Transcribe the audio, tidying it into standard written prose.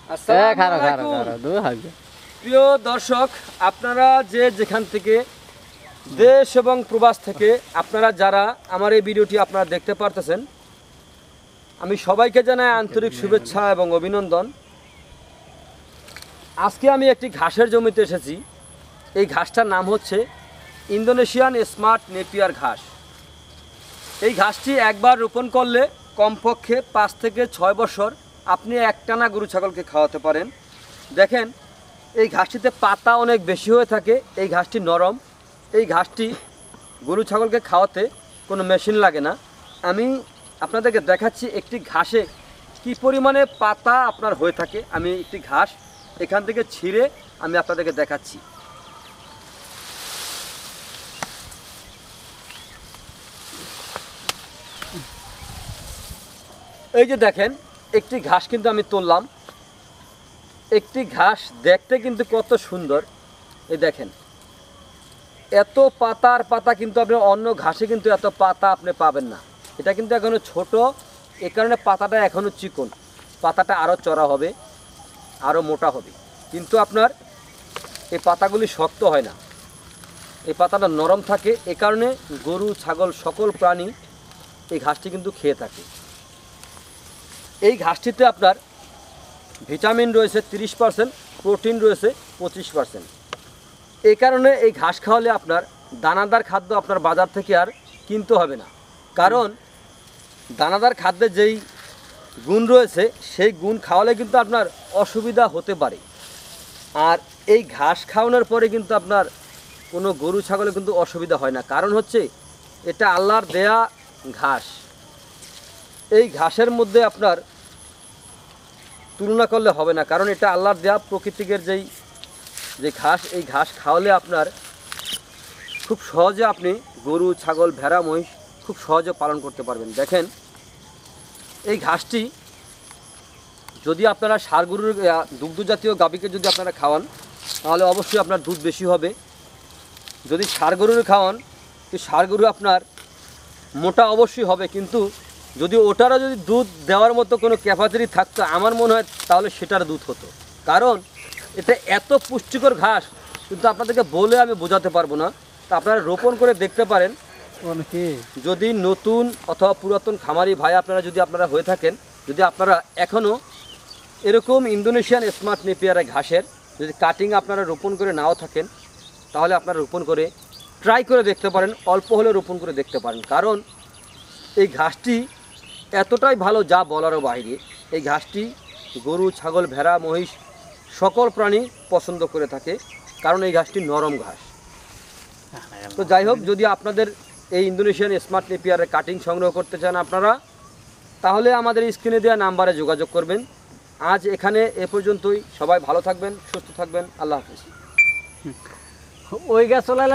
প্রিয় দর্শক, আপনারা যে যেখান থেকে দেশ এবং প্রবাস থেকে আপনারা যারা আমার এই ভিডিওটি আপনারা দেখতে পারতেছেন, আমি সবাইকে জানাই আন্তরিক শুভেচ্ছা এবং অভিনন্দন। আজকে আমি একটি ঘাসের জমিতে এসেছি। এই ঘাসটার নাম হচ্ছে ইন্দোনেশিয়ান স্মার্ট নেপিয়ার ঘাস। এই ঘাসটি একবার রোপণ করলে কমপক্ষে 5 থেকে 6 বছর আপনি একটানা গরু ছাগলকে খাওয়াতে পারেন। দেখেন, এই ঘাসটিতে পাতা অনেক বেশি হয়ে থাকে, এই ঘাসটি নরম। এই ঘাসটি গরু ছাগলকে খাওয়াতে কোনো মেশিন লাগে না। আমি আপনাদেরকে দেখাচ্ছি একটি ঘাসে কি পরিমাণে পাতা আপনার হয়ে থাকে। আমি একটি ঘাস এখান থেকে ছিঁড়ে আমি আপনাদেরকে দেখাচ্ছি। এই যে দেখেন, একটি ঘাস কিন্তু আমি তুললাম। একটি ঘাস দেখতে কিন্তু কত সুন্দর। এই দেখেন, এত পাতার পাতা কিন্তু আপনি অন্য ঘাসে কিন্তু এত পাতা আপনি পাবেন না। এটা কিন্তু এখনও ছোট, এ কারণে পাতাটা এখনও চিকন। পাতাটা আরও চড়া হবে, আরও মোটা হবে, কিন্তু আপনার এই পাতাগুলি শক্ত হয় না, এই পাতাটা নরম থাকে। এ কারণে গরু ছাগল সকল প্রাণী এই ঘাসটি কিন্তু খেয়ে থাকে। এই ঘাসটিতে আপনার ভিটামিন রয়েছে 30%, প্রোটিন রয়েছে 25%। এই কারণে এই ঘাস খাওয়ালে আপনার দানাদার খাদ্য আপনার বাজার থেকে আর কিনতে হবে না। কারণ দানাদার খাদ্যে যেই গুণ রয়েছে সেই গুণ খাওয়ালে কিন্তু আপনার অসুবিধা হতে পারে। আর এই ঘাস খাওয়ানোর পরে কিন্তু আপনার কোনো গরু ছাগলে কিন্তু অসুবিধা হয় না। কারণ হচ্ছে এটা আল্লাহর দেয়া ঘাস। এই ঘাসের মধ্যে আপনার তুলনা করলে হবে না, কারণ এটা আল্লাহর দেয়া প্রকৃতিকের যে ঘাস। এই ঘাস খাওয়ালে আপনার খুব সহজে আপনি গরু ছাগল ভেড়া মহিষ খুব সহজে পালন করতে পারবেন। দেখেন, এই ঘাসটি যদি আপনারা ষাঁড় গরুর দুগ্ধ জাতীয় গাভীকে যদি আপনারা খাওয়ান, তাহলে অবশ্যই আপনার দুধ বেশি হবে। যদি ষাঁড় গরুর খাওয়ান, তো ষাঁড় গরু আপনার মোটা অবশ্যই হবে, কিন্তু যদি ওটারও যদি দুধ দেওয়ার মতো কোনো ক্যাপাসিটি থাকতো, আমার মনে হয় তাহলে সেটার দুধ হতো। কারণ এটা এত পুষ্টিকর ঘাস কিন্তু আপনাদেরকে বলে আমি বোঝাতে পারবো না। তা আপনারা রোপণ করে দেখতে পারেন। যদি নতুন অথবা পুরাতন খামারি ভাই আপনারা যদি আপনারা হয়ে থাকেন, যদি আপনারা এখনও এরকম ইন্দোনেশিয়ান স্মার্ট নেপিয়ার ঘাসের যদি কাটিং আপনারা রোপণ করে নাও থাকেন, তাহলে আপনারা রোপণ করে ট্রাই করে দেখতে পারেন, অল্প হলেও রোপণ করে দেখতে পারেন। কারণ এই ঘাসটি এতটাই ভালো যা বলারও বাইরে। এই ঘাসটি গরু ছাগল ভেড়া মহিষ সকল প্রাণী পছন্দ করে থাকে, কারণ এই ঘাসটি নরম ঘাস। তো যাই হোক, যদি আপনাদের এই ইন্দোনেশিয়ান স্মার্ট নেপিয়ারের কাটিং সংগ্রহ করতে চান আপনারা, তাহলে আমাদের স্ক্রিনে দেওয়া নাম্বারে যোগাযোগ করবেন। আজ এখানে এ পর্যন্তই। সবাই ভালো থাকবেন, সুস্থ থাকবেন। আল্লাহ হাফিজ। ওই গাছ